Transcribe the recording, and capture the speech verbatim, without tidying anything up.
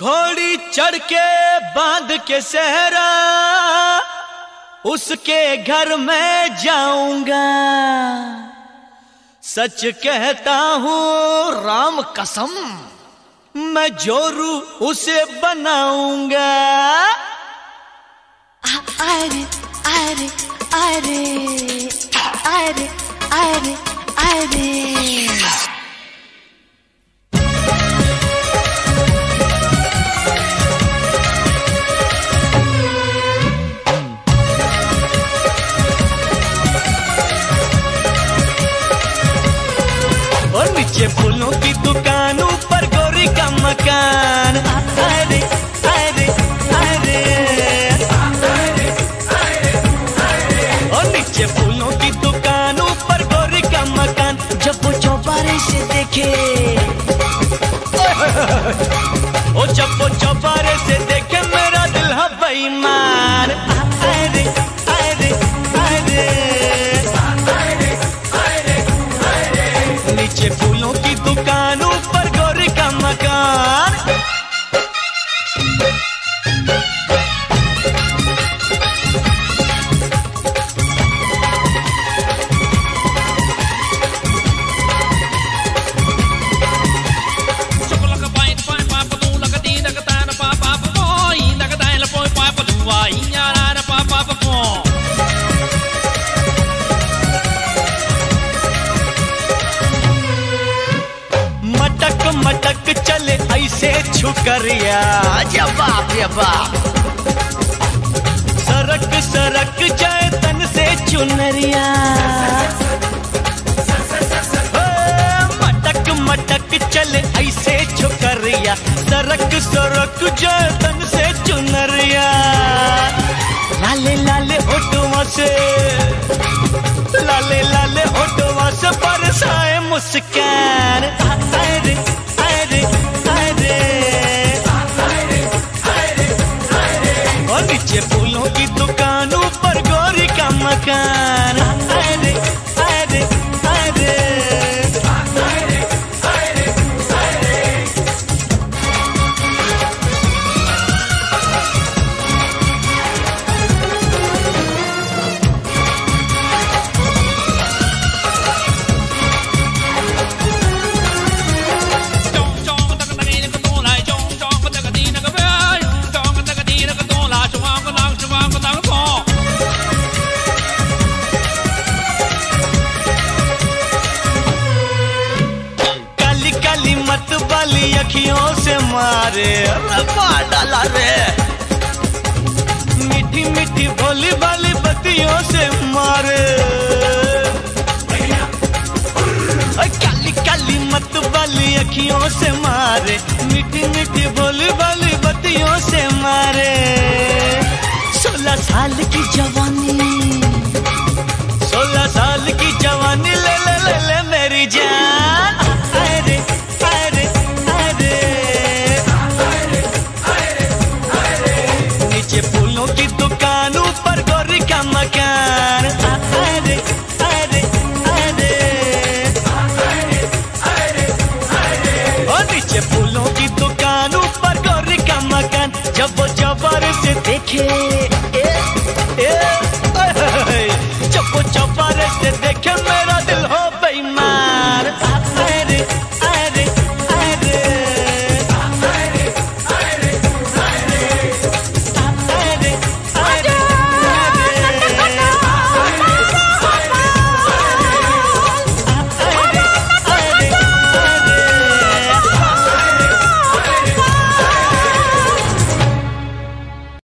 घोड़ी चढ़ के बांध के सहरा उसके घर में जाऊंगा। सच कहता हूँ राम कसम, मैं जोरू उसे बनाऊंगा। अरे अरे अरे अरे अरे अरे और नीचे फूलों की दुकान, ऊपर गोरी का मकान। अरे अरे अरे और नीचे फूलों की दुकान, ऊपर गोरी का मकान। जब वो चौबारे से देखे, ओ जब वो चौबारे से देखे मेरा दिल है बेईमान। अरे अरे अरे नीचे फूलों की दुकान, ऊपर गोरी का मकान। मटक मटक चले ऐसे छुकरिया, या बाप या बाप। सरक सरक जाए तन से चुनरिया, मटक मटक चले ऐसे छुकरिया। सरक सरक जाए तन से चुनरिया। लाले लाले होठों से, लाले लाले होठों से बरसाए मुस्कान। अरे अरे अरे और नीचे फूलों की दुकान, ऊपर गोरी का मकान। अरे अरे अरे मत वाली अखियों से मारे, मार डाला रे। मीठी मीठी भोली वाली बत्तियों से मारे। काली काली मत वाली अखियों से मारे, मीठी मीठी भोली वाली बत्तियों से मारे। सोलह साल की जवानी, सोलह साल की जवानी ले ले ले ले मेरी जान। अरे अरे अरे नीचे फूलों की दुकान, ऊपर गोरी का मकान। अरे अरे अरे और नीचे फूलों की दुकान, ऊपर गोरी का मकान। जब वो चौबारे से देखे,